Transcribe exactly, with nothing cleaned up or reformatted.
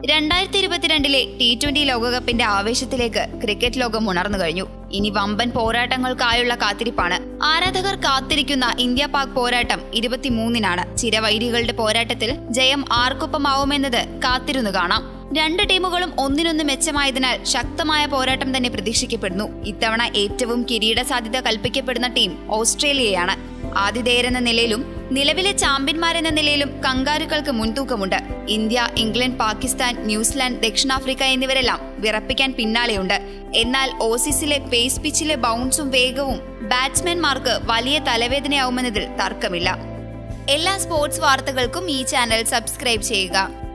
രണ്ടായിരത്തി ഇരുപത്തിരണ്ടിലെ T twenty ലോകകപ്പിന്റെ ആവേശത്തിലേക്ക് ക്രിക്കറ്റ് ലോകം ഉണർന്നു കഴിഞ്ഞു. ഇനി വമ്പൻ പോരാട്ടങ്ങൾക്കായുള്ള കാത്തിരിപ്പാണ്. ആരാധകർ കാത്തിരിക്കുന്ന ഇന്ത്യ പാക് പോരാട്ടം ഇരുപത്തിമൂന്നിനാണ്. ചിരവൈരികളുടെ പോരാട്ടത്തിൽ ജയം ആർക്കൊപ്പമാവുമെന്നത് കാത്തിരുന്നു കാണാം. രണ്ട് ടീമുകളും ഒന്നിനൊന്ന് മെച്ചമായതിനാൽ ശക്തമായ പോരാട്ടം തന്നെ പ്രതീക്ഷിക്കപ്പെടുന്നു. ഇത്തവണ ഏറ്റവും കിരീട സാധ്യത കൽപ്പിക്കപ്പെടുന്ന ടീം ഓസ്ട്രേലിയയാണ്. ആതിഥേയരെന്ന നിലയിലും നിലവിലെ ചാമ്പ്യന്മാരെന്ന നിലയിലും കങ്കാരുക്കൾക്ക് മുൻതൂക്കമുണ്ട്. ഇന്ത്യ, ഇംഗ്ലണ്ട്, പാകിസ്ഥാൻ, ന്യൂസിലാൻഡ്, ദക്ഷിണാഫ്രിക്ക എന്നിവരെല്ലാം വിറപ്പിക്കാൻ പിന്നാലെയുണ്ട്. എന്നാൽ ഓസീസിലെ പേസ് പിച്ചിലെ ബൗൺസും വേഗവും ബാറ്റ്സ്മാൻമാർക്ക് വലിയ തലവേദനയാവുമെന്നതിൽ തർക്കമില്ല. എല്ലാ സ്പോർട്സ് വാർത്തകൾക്കും ഈ ചാനൽ സബ്സ്ക്രൈബ് ചെയ്യുക.